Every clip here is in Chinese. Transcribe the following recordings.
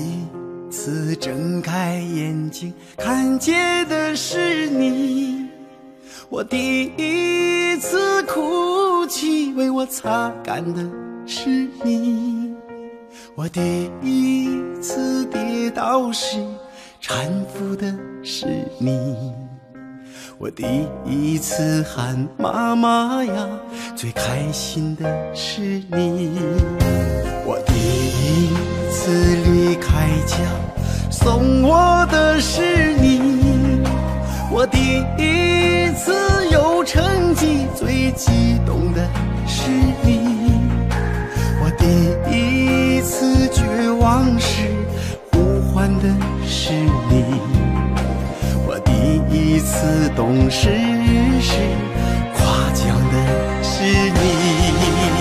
一次睁开眼睛，看见的是你。我第一次哭泣，为我擦干的是你。我第一次跌倒时，搀扶的是你。我第一次喊妈妈呀，最开心的是你。我第一次离开家，送我的是你。我第一次有成绩，最激动的是你。我第一次绝望时，呼唤的是你。我第一次懂事时，夸奖的是你。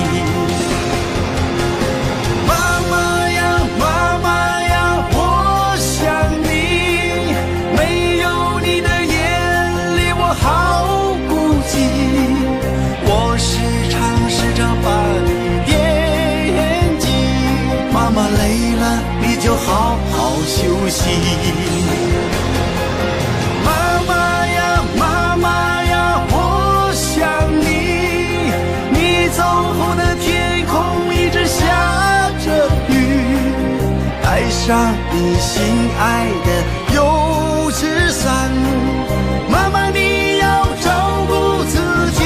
妈妈呀，妈妈呀，我想你，没有你的眼里我好孤寂。我时常把你惦记，妈妈累了你就好好休息。让你心爱的油纸伞，妈妈你要照顾自己。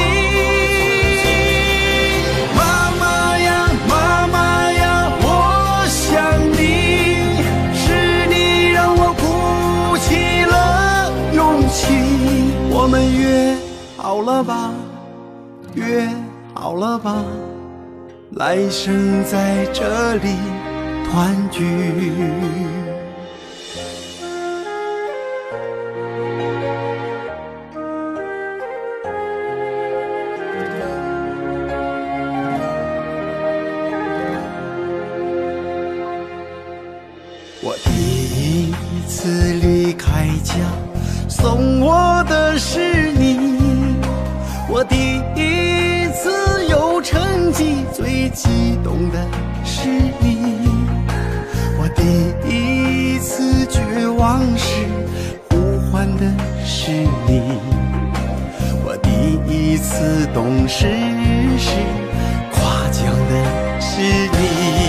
妈妈呀，妈妈呀，我想你，是你让我鼓起了勇气。我们约好了吧，约好了吧，来生在这里团聚。我第一次离开家，送我的是你。我第一次有成绩，最激动的是你。我第一次绝望时，呼唤的是你。我第一次懂事时，夸奖的是你。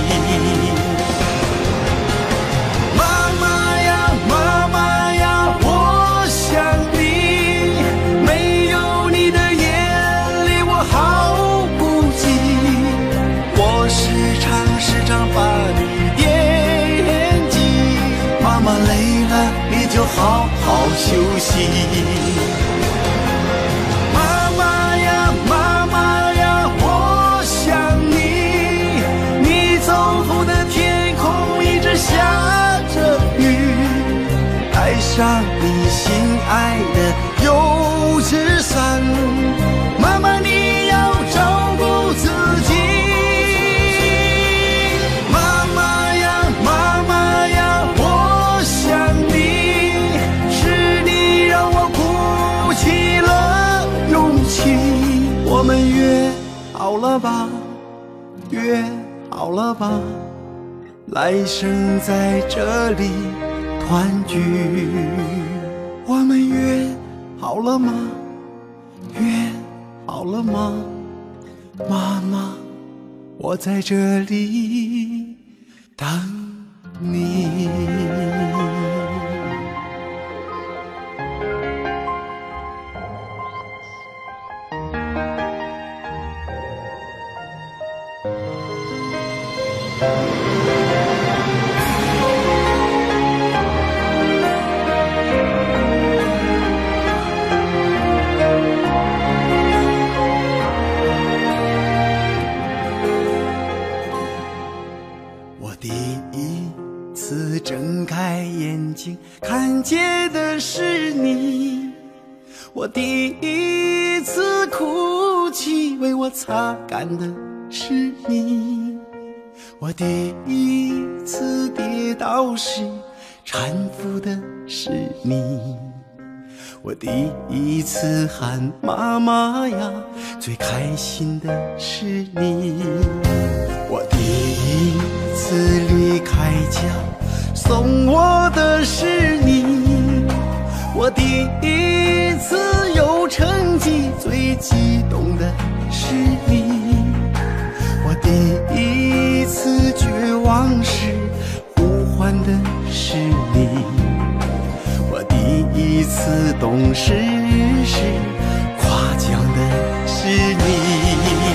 妈妈呀，妈妈呀，我想你，没有你的眼里我好孤寂。我时常把你惦记，妈妈累了你就好好休息。妈妈呀，妈妈呀，我想你，你走后的天空一直下着雨，带上你心爱的油纸伞，妈妈你要照顾自己。妈妈呀，妈妈呀，我想你，是你让我鼓起了勇气。我们约好了吧，约好了吧，来生在这里团聚。我们约好了吗？约好了吗？妈妈，我在这里等你。我第一次睁开眼睛，看见的是你。我第一次哭泣，为我擦干的是你。我第一次跌倒时，搀扶的是你。我第一次喊妈妈呀，最开心的是你。我第一次离开家， 送我的是你。我第一次有成绩，最激动的是你。我第一次绝望时，呼唤的是你。我第一次懂事时，夸奖的是你。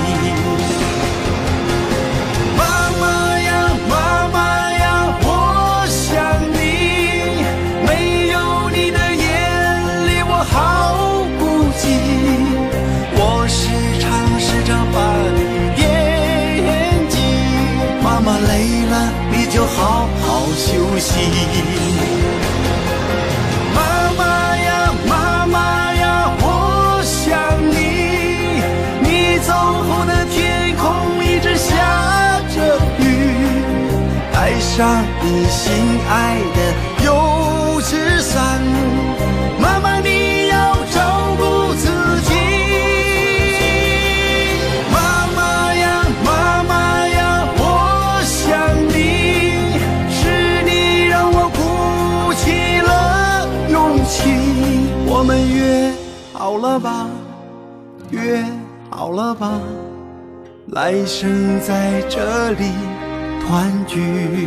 妈妈呀，妈妈呀，我想你，没有你的眼里我好孤寂。我时常把你惦记。妈妈累了，你就好好休息。妈妈呀，妈妈呀，我想你，你走后的天空一直下着雨，带上你心爱的油纸伞。妈妈你要照顾自己。妈妈呀，妈妈呀，我想你，是你让我鼓起了勇气。我们约好了吧，约好了吧，来生在这里团聚。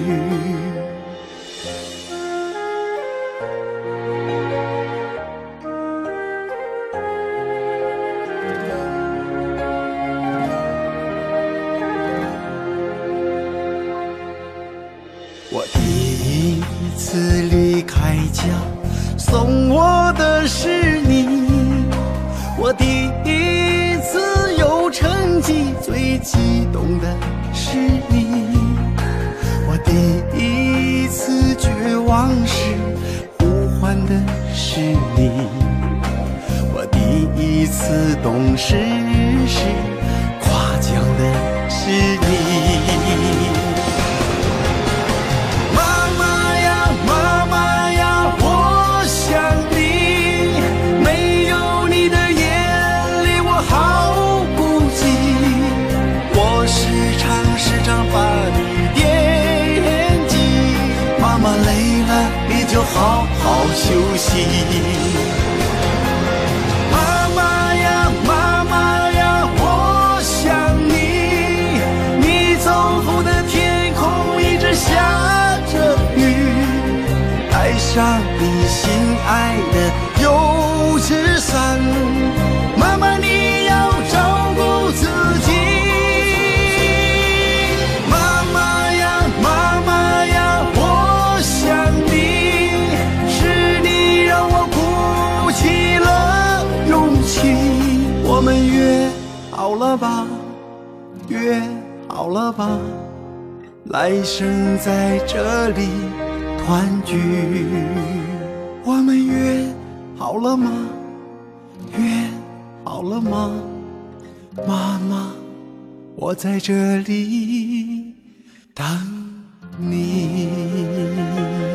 我第一次离开家，送我的是你。我第一次有成绩，最激动的是你。我第一次绝望时，呼唤的是你。我第一次懂事时，夸奖的是你。就好好休息。妈妈呀，妈妈呀，我想你，你走后的天空一直下着雨，带上你心爱的油纸伞。妈妈你要照顾自己。妈妈呀，妈妈呀，我想你，我们约好了吧，约好了吧，来生在这里团聚。我们约好了吗？约好了吗？妈妈，我在这里等你。